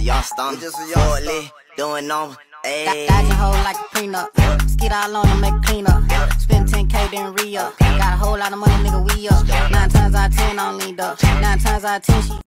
young stunner. Forklift, doing number. Dodging hoes like a prenup. Skid all on to make a clean up. Spend 10K then re-up. Got a whole lot of money, nigga, we up. 9 times out of 10 on leaned up. 9 times out of 10 she